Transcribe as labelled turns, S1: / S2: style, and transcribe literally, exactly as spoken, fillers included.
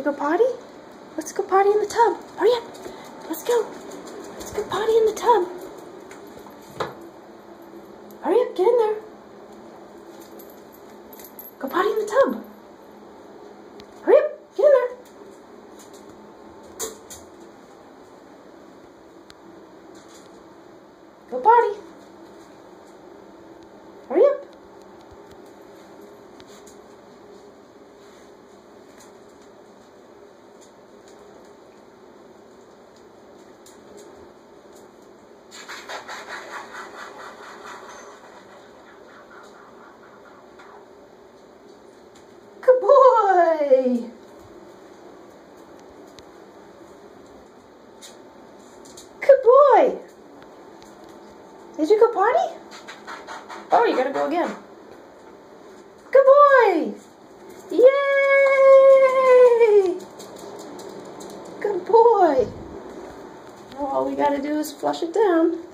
S1: go potty? Let's go potty in the tub. Hurry up. Let's go. Let's go potty in the tub. Hurry up, get in there. Go potty in the tub. Hurry up, get in there. Go potty. Hurry up. Good boy. Good boy. Did you go potty? Oh, you gotta go again. Good boy. Yay. Good boy. All we gotta do is flush it down.